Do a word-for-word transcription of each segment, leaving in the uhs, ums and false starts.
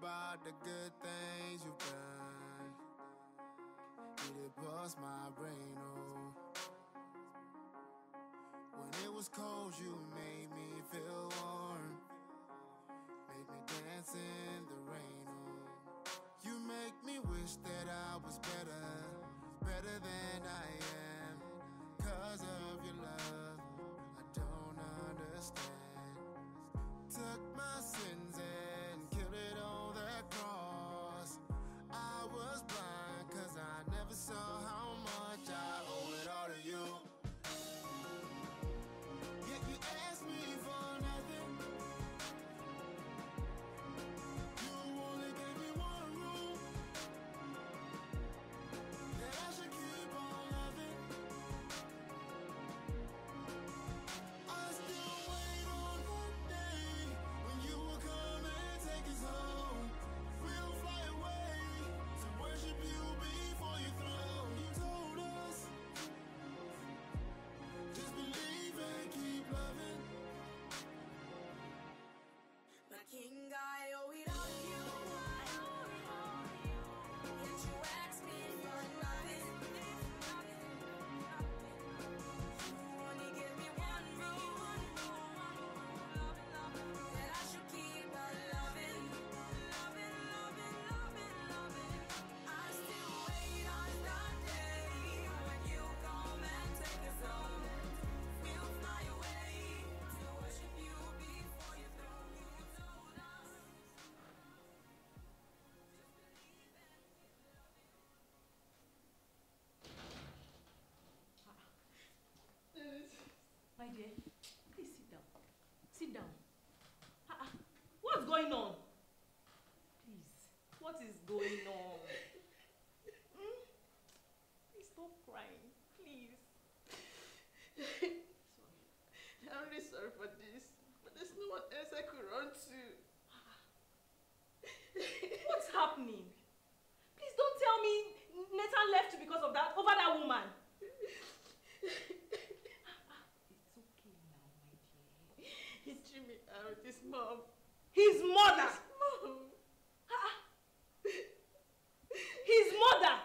about the good things you've done. It bust my brain, oh. When it was cold, you made me feel warm. Make me dance in the rain, oh. You make me wish that I was better, better than I am. Cause of your love, I don't understand. Took my sins and killed it on that cross. I was blind cause I never saw how much I owe it all to you. Yet you asked me for nothing. You only gave me one rule, that I should keep on loving. I still wait on that day when you will come and take us home. We'll fly away to worship you before your throne. You told us, just believe and keep loving. My king, I owe it all to you. Yet you asked me for nothing. You only give me one rule, that I should keep on loving, loving, loving, loving, loving. I still wait on that day when you come and take us home. We'll fly away to worship you before your throne. You told us, just believe and My dear, please sit down. Sit down. Ah, what's going on? Please, what is going on? Hmm? Please stop crying, please. Sorry. I'm really sorry for this, but there's no one else I could run to. What's happening? Please don't tell me Nathan left you because of that, over that woman. It's okay now, my dear. He threw me out with his mom. His mother! His mom! Ah, his mother!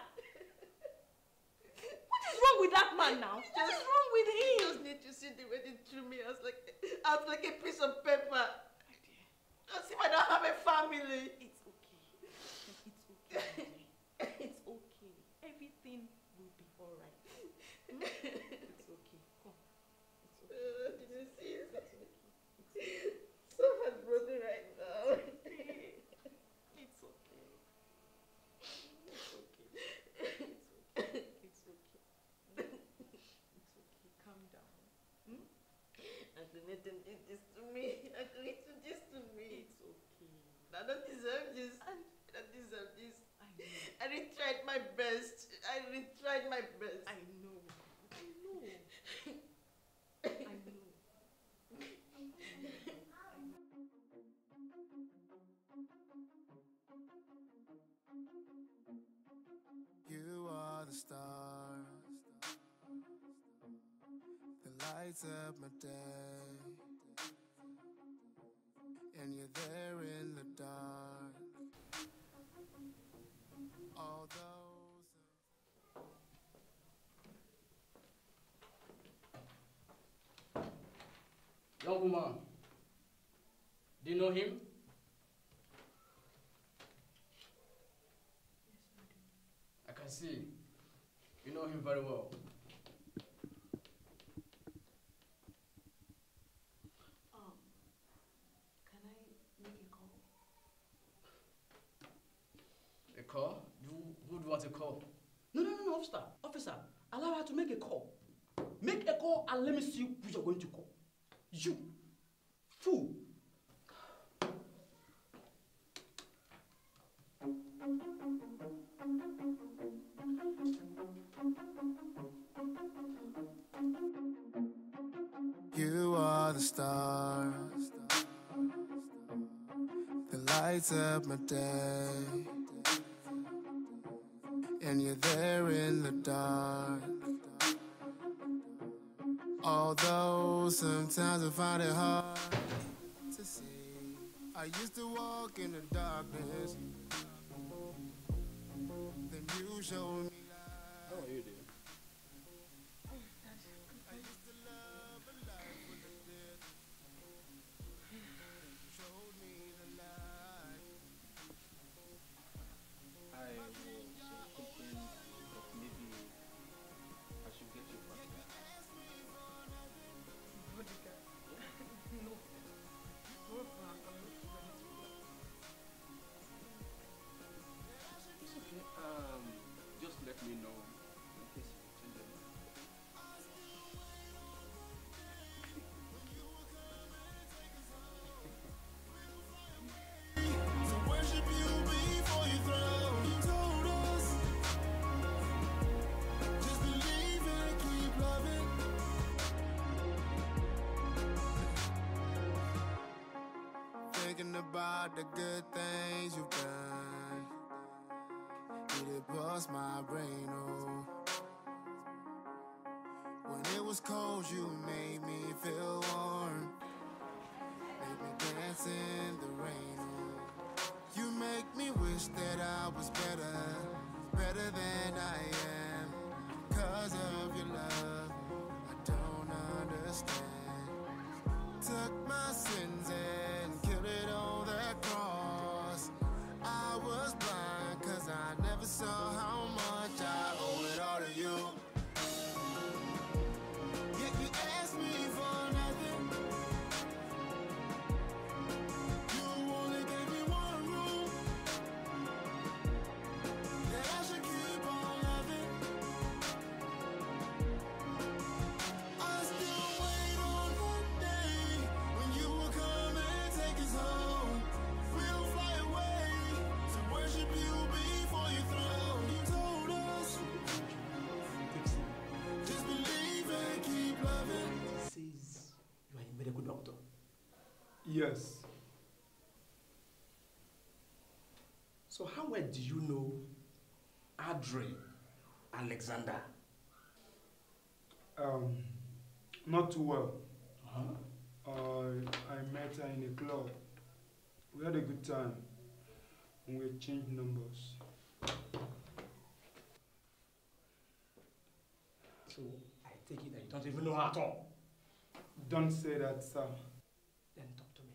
What is wrong with that man now? What is wrong with You him? just need to see the way they threw me out like, out like a piece of paper. My dear, As if I don't have a family. it's okay. It's okay, my dear. It's okay. Everything will be alright. Hmm? It's okay. Come. It's okay. Uh, did you see it? It's okay. It's okay. So heartbroken right now. It's okay. It's okay. It's okay. It's okay. It's okay. Calm down. Hmm? Uncle Nathan did this to me. Uncle Nathan did this to me. It's okay. I don't deserve this. And I don't deserve this. I know. I really tried my best. I really tried my best. I know. I know. I know. I know. You are the stars that lights up my day, and you're there in the dark. All those. Young woman, do you know him? Yes, I do. I can see. You know him very well. Um, can I make a call? A call? You, who would want a call? No, no, no, no, officer. Officer, allow her to make a call. Make a call and let me see who you're going to call. You, fool. You are the stars that lights up my day, and you're there in the dark. Although sometimes I find it hard to see, I I used to walk in the darkness. Then you showed me light. How are you doing? I used to love a life full of death. Then you showed me the light. I was uh, hoping that maybe I should get you back. Bodyguard. No. No, Frank, I'm not ready to go. It's okay. Um, just let me know in case you change your mind. To worship you before you throw. You told us, just believe and keep loving. Thinking about the good things you've done, it bust my brain, oh. When it was cold, you made me feel warm. Made me dance in the rain, oh. You make me wish that I was better, better than I am. Cause of your love, I don't understand. Took my sins and killed it on that cross. I was blind cause I never saw how much I owe it all to you. Yet you asked me for nothing. You only gave me one rule, that I should keep on loving. I still wait on that day when you will come and take us home. We'll fly away to worship you before you throw. You told us, just believe and keep loving. Says you are a medical doctor. Yes. So how well do you know Adre Alexander? Um, not too well. Huh? Uh, I met her in a club. We had a good time. And we exchanged numbers. So I take it that you don't even know her at all. Don't say that, sir. Then talk to me.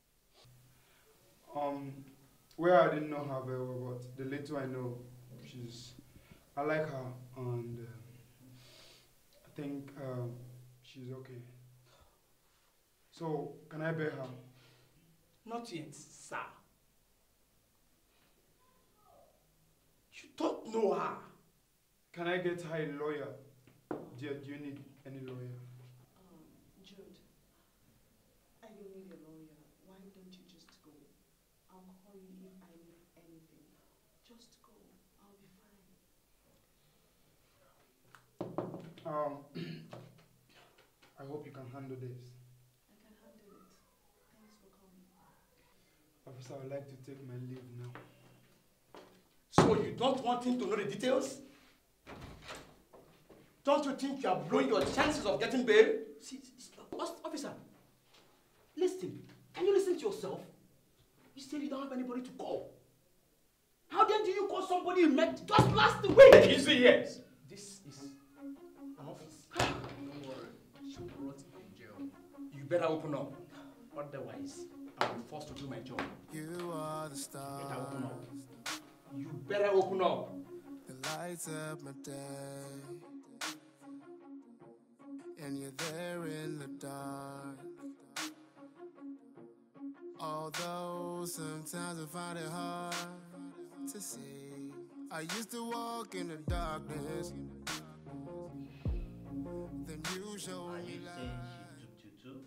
Um, well, I didn't know her very well, but the little I know, she's, I like her, and um, I think um, she's okay. So, can I bear her? Not yet, sir. You don't know her. Can I get her a lawyer? Dear, do you need any lawyer? Um, Jude, I don't need a lawyer. Why don't you just go? I'll call you if I need anything. Just go. I'll be fine. Um, I hope you can handle this. I can handle it. Thanks for coming. Officer, I would like to take my leave now. So you don't want him to know the details? Don't you think you are blowing your chances of getting bail? See, see, see, officer, listen. Can you listen to yourself? You said you don't have anybody to call. How then do you call somebody you met just last week? Easy, yes. This is an office. Don't worry. She will rot in jail. You better open up. Otherwise, I'll be forced to do my job. You are the Better open stars up. You better open up. that lights up my day. And you're there in the dark. Although sometimes I find it hard to see. I used to walk in the darkness. Then you showed Are me you light. saying she duped you too?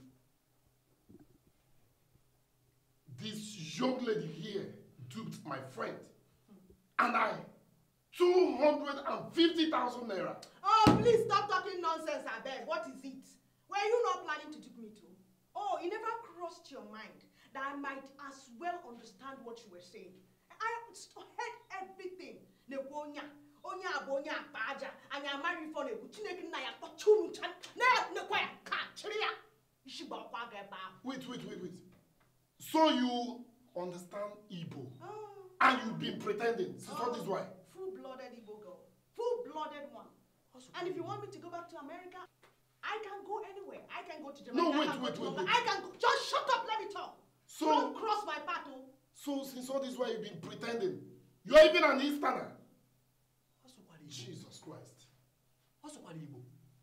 This young lady here duped my friend. And I, two hundred fifty thousand naira. Oh, please stop talking nonsense, Abed. What is it? Were you not planning to dupe me too? Oh, it never crossed your mind that I might as well understand what you were saying. I heard everything. Negonya, onya abonya apaja, anya marry for nebu. Chineke na ya tochum chan. Ne ne kwa ka chiriya. Ishiba kwa geba. Wait, wait, wait, wait. So you understand Igbo. Oh. And you've been pretending since all this while. Full-blooded Igbo girl. Full-blooded one. And if you want me to go back to America, I can go anywhere. I can go to Jamaica. No, wait, I can wait, go to wait, London. wait. I can go. Just shut up, let me talk. So, Don't cross my path, oh. So since all this while you've been pretending, you're even an Easterner. Jesus Christ. What's up, Igbo?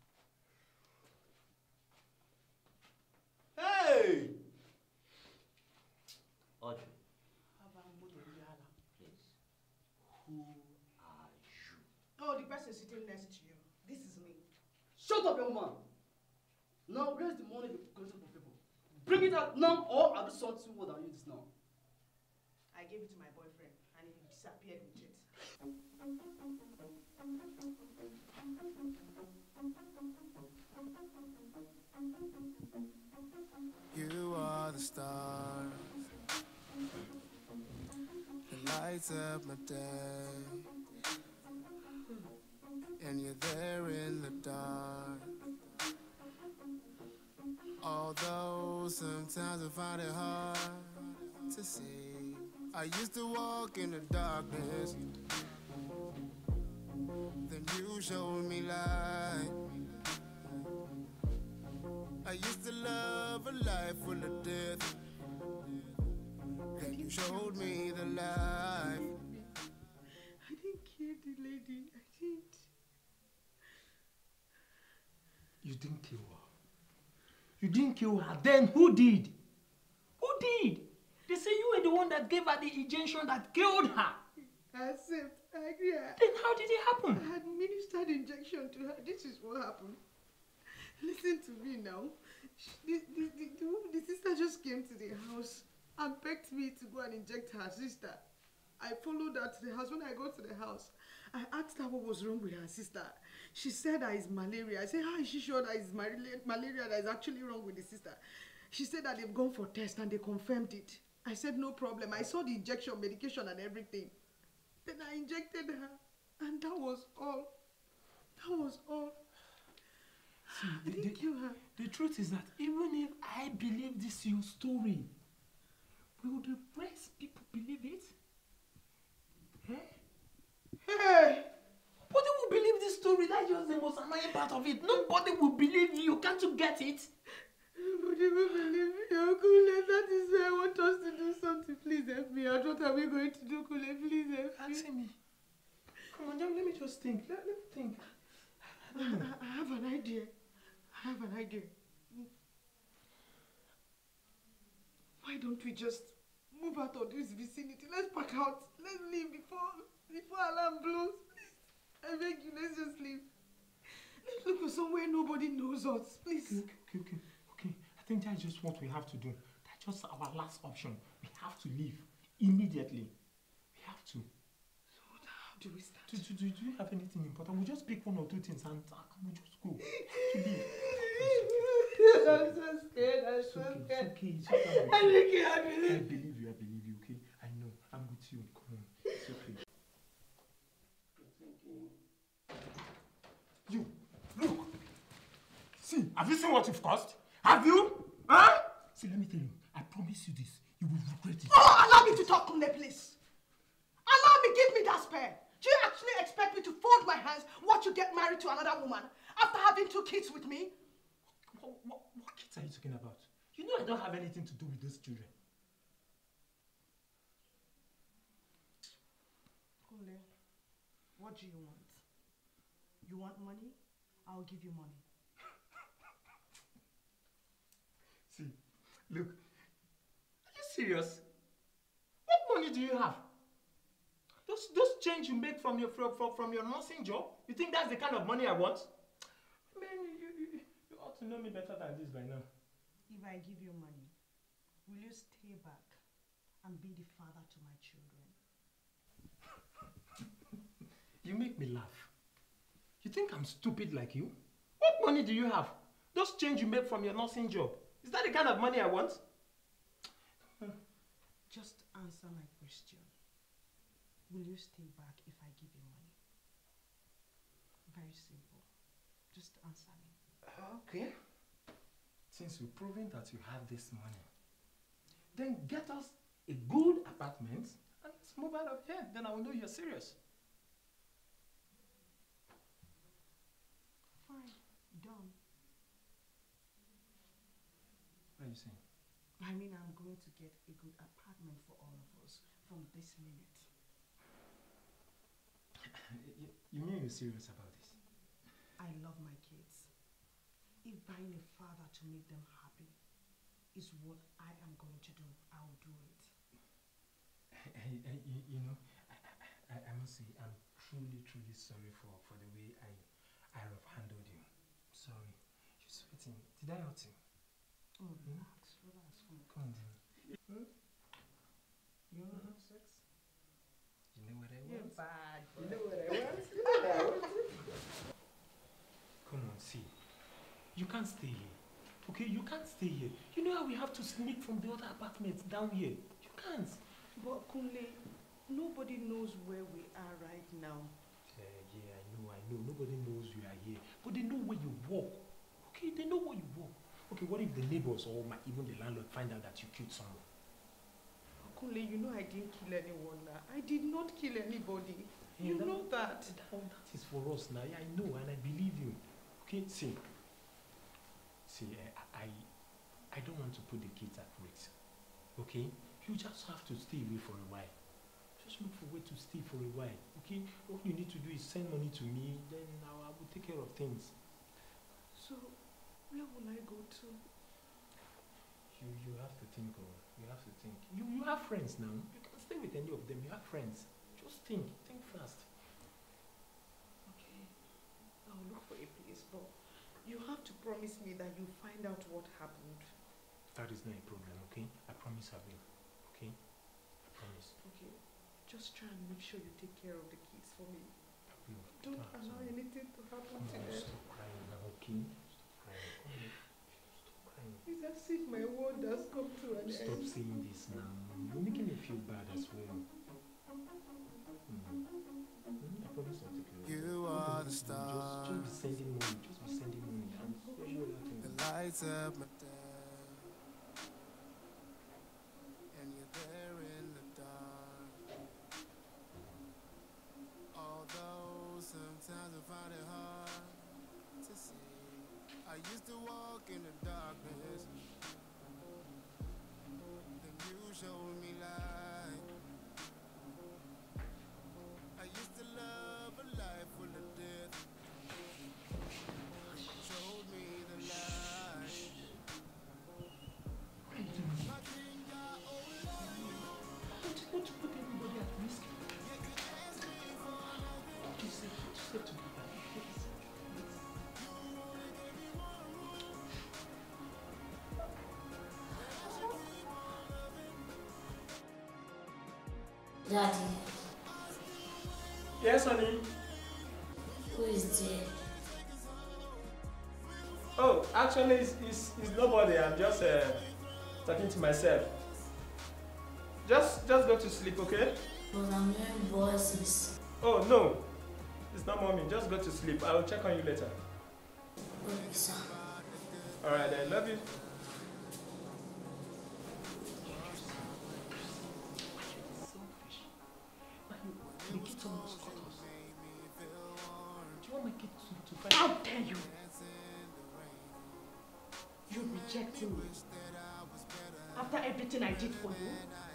Hey! Audrey. Please. Who are you? Oh, the person sitting next to you. This is me. Shut up, young man. Now, where's the money you've collected from people? Bring it out now, or I'll do something more than you this now. I gave it to my boyfriend, and he disappeared with it. You are the stars that lights up my day, and you're there in the dark. Although sometimes I find it hard to see. I used to walk in the darkness, then you showed me light. I used to love a life full of death, then you showed me the life. I didn't kill the lady. I didn't. You didn't kill her. You didn't kill her. Then who did? Who did? They say you were the one that gave her the injection that killed her. I accept. I agree. I, Then how did it happen? I had administered injection to her. This is what happened. Listen to me now. She, the, the, the, the, woman- the sister just came to the house and begged me to go and inject her sister. I followed her to the house. When I got to the house, I asked her what was wrong with her sister. She said that it's malaria. I said, how is she sure that it's malaria, malaria that is actually wrong with the sister? She said that they've gone for tests and they confirmed it. I said, no problem. I saw the injection, medication and everything. Then I injected her, and that was all. That was all. See, I the, didn't the- kill her. the truth is that even if I believe this your story, will the rest people believe it? Eh? Hey! Nobody will believe this story. That's just the most annoying part of it. Nobody will believe you. Can't you get it? Nobody will believe me, oh, Kule. That is why I want us to do something. Please help me out. What are we going to do, Kule? Please help me. Answer me. Come on, let me just think. Let, let me think. I don't know. I, I have an idea. I have an idea. Why don't we just move out of this vicinity? Let's pack out. Let's leave before before alarm blows. Please. I beg you, let's just leave. Let's look for somewhere nobody knows us. Please. Okay, okay, okay, okay. I think that's just what we have to do. That's just our last option. We have to leave immediately. We have to. So what- how do we start? Do, do, do, do you have anything important? We'll just pick one or two things and uh, we'll just go. To leave. I'm so scared. I'm It's so okay, scared. it's okay, it's okay. I really can't I believe. believe you, I believe you, okay? I know, I'm with you. Come on, it's okay. You, look. See, have you seen what you've caused? Have you? Huh? See, let me tell you, I promise you this. You will regret it. Oh, allow me to talk, Kunle, please. Allow me, give me that spare. Do you actually expect me to fold my hands, watch you get married to another woman after having two kids with me? What, what, what kids are you talking about? You know I don't have anything to do with those children. Kunle, what do you want? You want money? I'll give you money. See, look. Are you serious? What money do you have? Those, those change you make from your, from, from, from your nursing job? You think that's the kind of money I want? Man, you, you, you ought to know me better than this by now. If I give you money, will you stay back and be the father to my children? You make me laugh. You think I'm stupid like you? What money do you have? Those change you make from your nursing job. Is that the kind of money I want? Just answer my question. Will you stay back if I give you money? Very simple. Just answer me. Okay. Since you've proven that you have this money, then get us a good apartment and let's move out of here. Then I will know you're serious. Fine, done. What are you saying? I mean, I'm going to get a good apartment for all of us from this minute. you, you mean you're serious about this? I love my kids. If buying a father to make them happy is what I am going to do, I will do it. I, I, you, you know, I, I, I must say, I'm truly, truly sorry for, for the way I, I have handled you. Sorry. You're sweating. Did I hurt you? Oh, Hmm? relax, relax. Come on. Come on, then. Hmm? You want to have sex? You know what I You're want? bad. You know what I want? Come on, see. You can't stay here. Okay, you can't stay here. You know how we have to sneak from the other apartments down here. You can't. But Kunle, nobody knows where we are right now. Uh, yeah, I know, I know. Nobody knows you are here. But they know where you walk. Okay, they know where you walk. Okay, what if the neighbors or my, even the landlord find out that you killed someone? Kunle, you know I didn't kill anyone now. I did not kill anybody. Yeah, you that, know that. that. That is for us now. Yeah, I know and I believe you. Okay, see. See, uh, I, I don't want to put the kids at risk. Okay? You just have to stay away for a while. Just look for a way to stay for a while. Okay? All you need to do is send money to me, then I, I will take care of things. So, where will I go to? You you have to think, oh, you have to think. You you have friends now. You can stay with any of them. You have friends. Just think. Think fast. Okay, I'll look for a place, but you have to promise me that you find out what happened. That is not a problem, okay? I promise I will. Okay? I promise. Okay, just try and make sure you take care of the kids for me. I will. Don't Ah, allow sorry. anything to happen Come to on, them. stop crying now, okay? Stop crying. Come on. Stop crying. It's as if my world has come to an Stop end. saying this now. You're making me feel bad as well. Mm. Mm, I promise I'll take care of You it. are the Just, star. just be sending money. Just be sending money. I'm sure that The thing. lights up my day, and you're there in the dark. Although sometimes I find it hard to see. I used to walk in the darkness, then you showed me light. I used to love a life full of death. Showed me the light. My king got all of you. Don't you want to put everybody at risk? You could ask me for nothing. What do you say? What do you say to me? Please. You only gave me one rule. That I should keep on loving. Daddy, Yes, honey. who is there? Oh, actually, it's, it's, it's nobody. I'm just uh, talking to myself. Just, just go to sleep, okay? But I'm hearing voices. Oh no, it's not mommy. Just go to sleep. I will check on you later. Okay, sir. All right, I love you. Selfish. Now you, the kids almost caught us. Do you want my kids to, to fight? How dare you! You rejecting me after everything I did for you?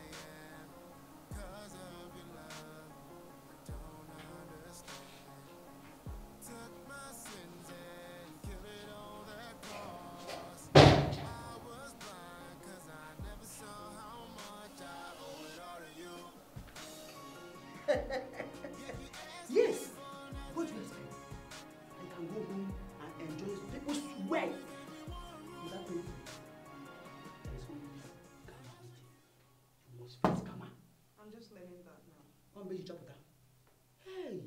Yes! What do you expect? I can go home and enjoy people sweat without paying for it. There is only karma waiting. You must face karma. I'm just learning that now. One big job with that. Hey!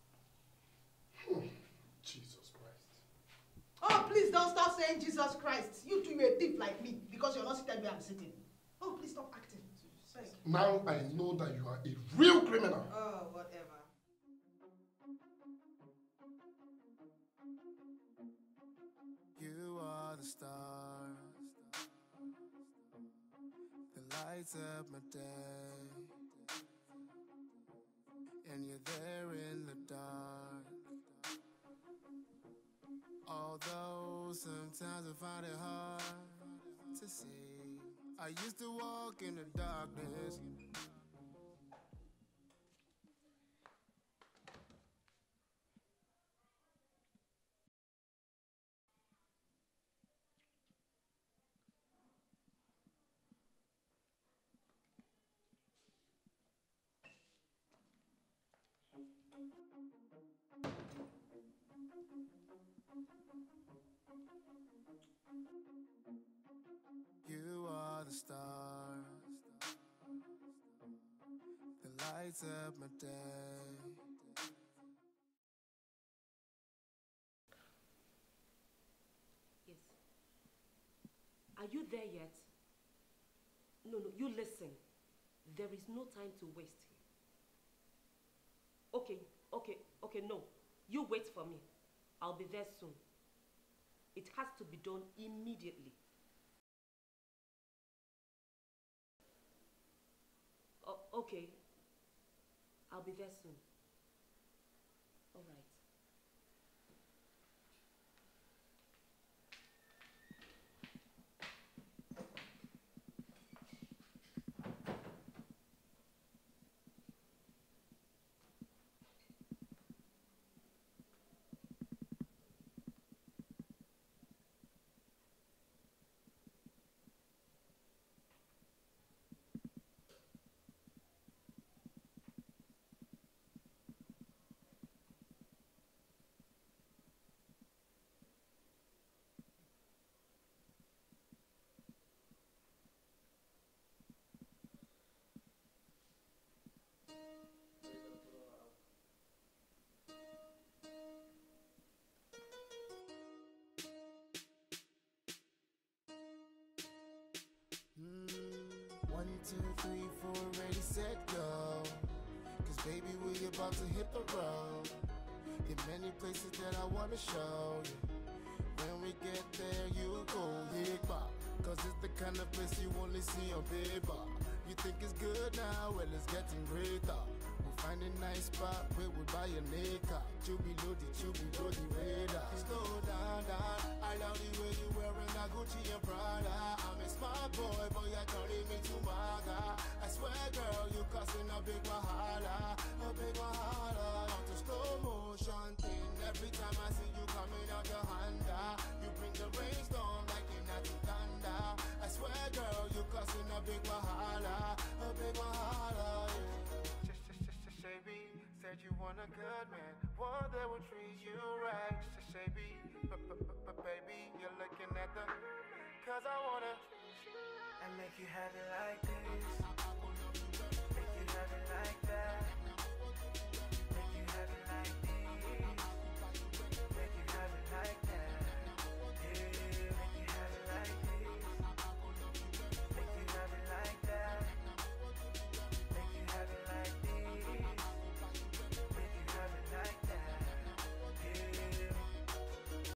Jesus Christ. Oh, please don't stop saying Jesus Christ. You two, you're a thief like me because you're not seated where I'm sitting. Oh, please stop acting. Beg. Now I know that you are a real criminal. Oh, whatever. You are the stars, the lights up my day. And you're there in the dark. Although sometimes I find it hard to see. I used to walk in the darkness. You are the stars, the lights up my day. Yes. Are you there yet? No, no, you listen. There is no time to waste here. Okay, okay, okay, no. You wait for me. I'll be there soon. It has to be done immediately. Oh, okay. I'll be there soon. All right. Mm, one, two, three, four, ready, set, go. Cause baby, we about to hit the road. There many places that I wanna show you. When we get there, you go big bar. Cause it's the kind of place you only see on big bar. You think it's good now, well it's getting greater. We'll find a nice spot where we'll buy a naked. Chubby loaded, chubby loaded radar. Slow down, down. I love the way you wearing a Gucci and Prada. I'm a smart boy, but you're turning me to maga. I swear, girl, you causing a big wahala, a big wahala. Not a slow motion thing. Every time I see you coming out your Honda, you bring the rainstorm like you're not in thunder. I swear, girl, you causing a big wahala, a big wahala. Yeah. Baby, said you want a good man, one that will treat you right. Baby, but baby, you're looking at the, cause I wanna and make you have it like this.